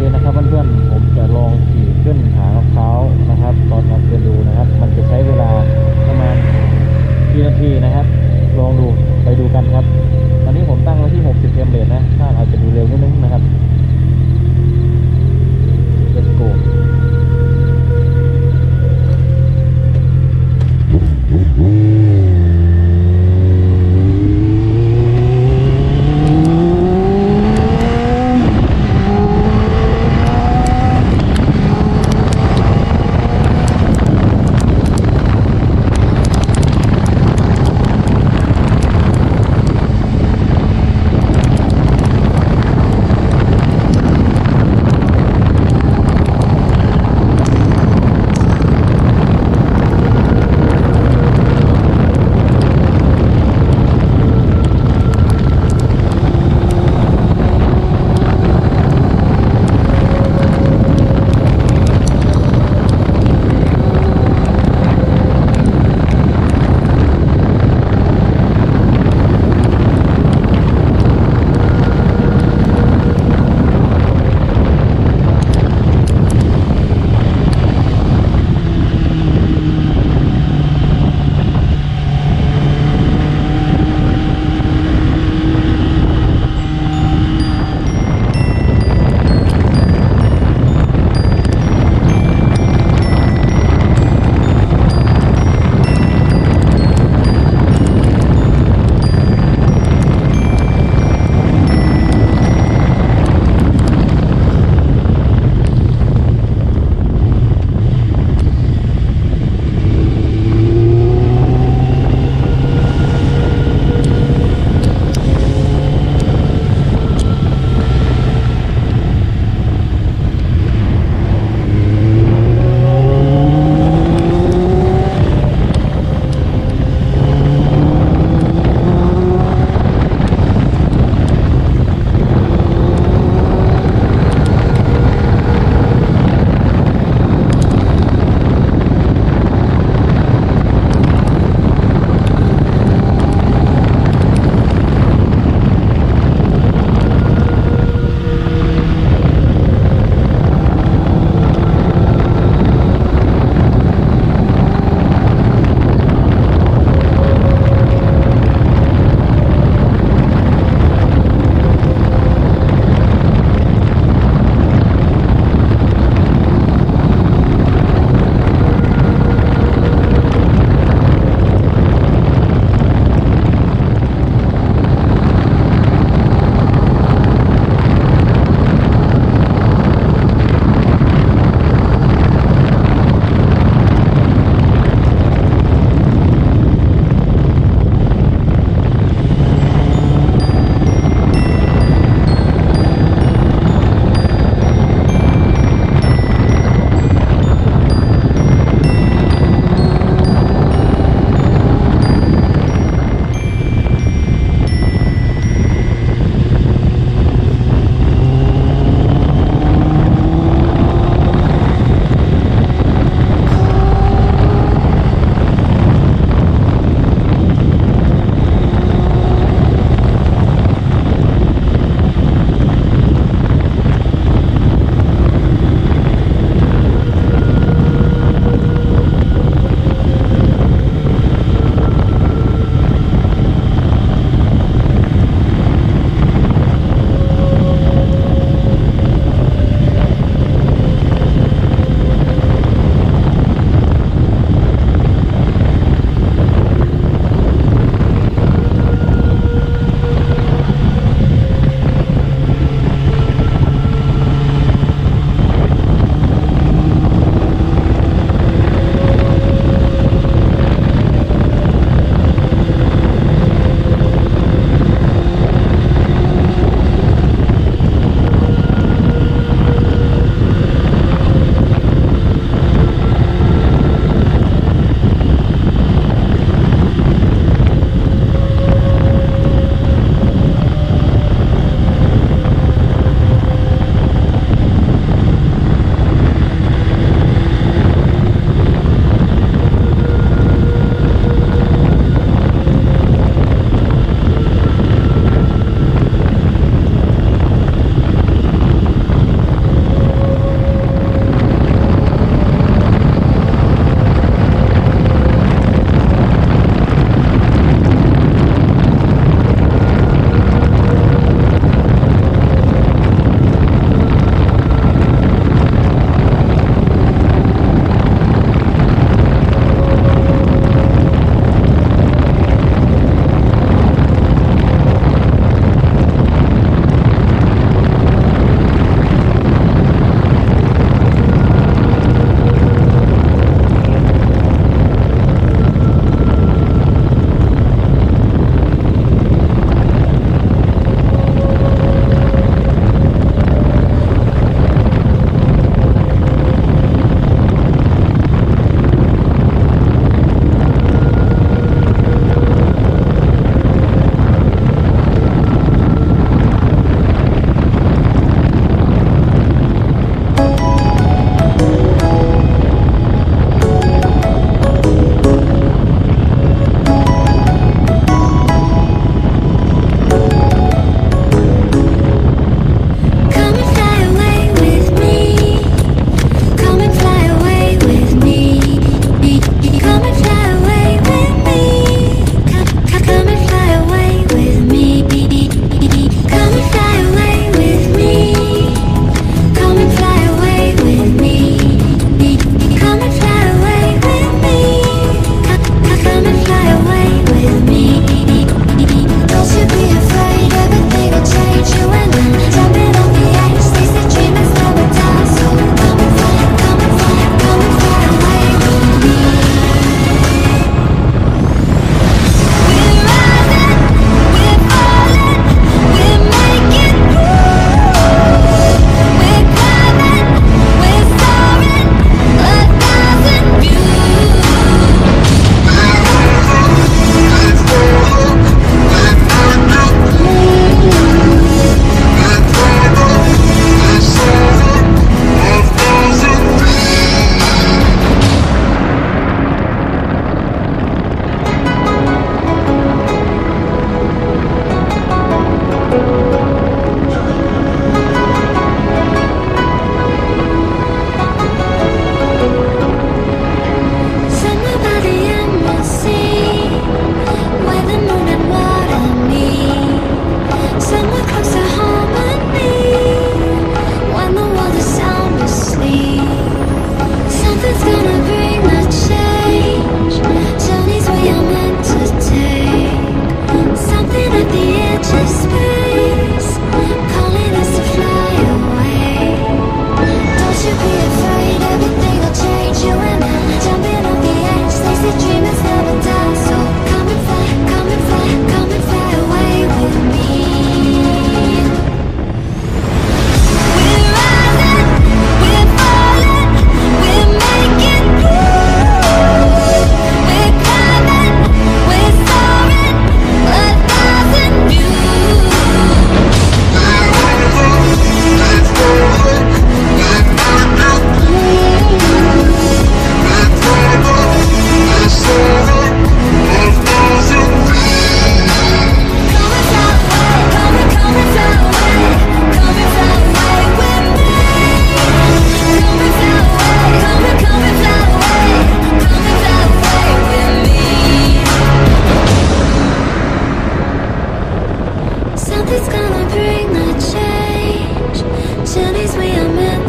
นะครับเพื่อนๆผมจะลองขี่ขึ้นหามะพร้าวนะครับตอนกลางคืนดูนะครับมันจะใช้เวลาประมาณกี่นาทีนะครับลองดูไปดูกันครับตอนนี้ผมตั้งไว้ที่60เฟรมเรทนะถ้าอาจจะดูเร็วนิดนึงนะครับ Let's go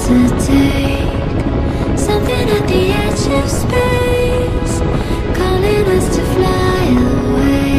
to take, something at the edge of space, calling us to fly away.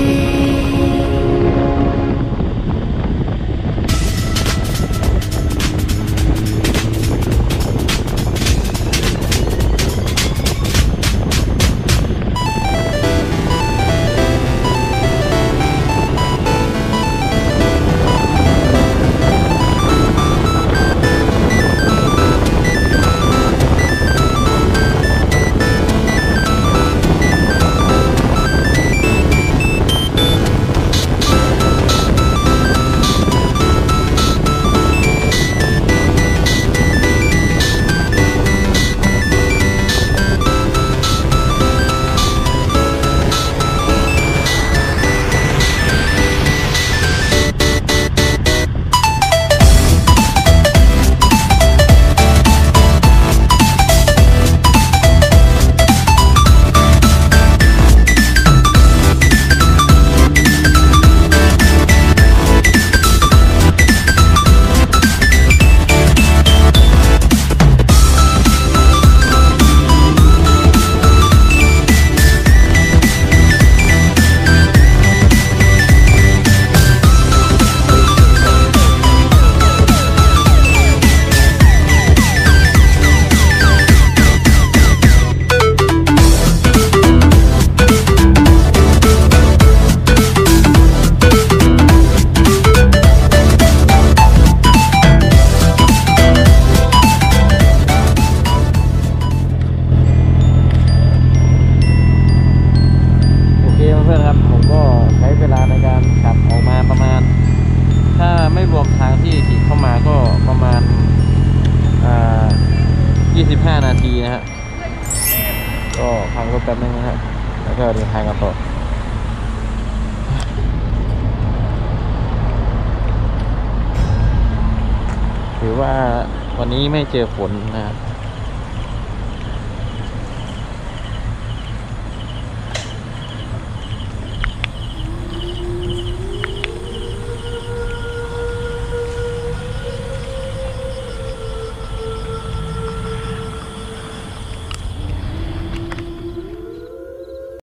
25 นาทีนะฮะก็พักรถแป๊บนึงนะฮะแล้วก็เดินทางกันต่อถือว่าวันนี้ไม่เจอฝนนะครับ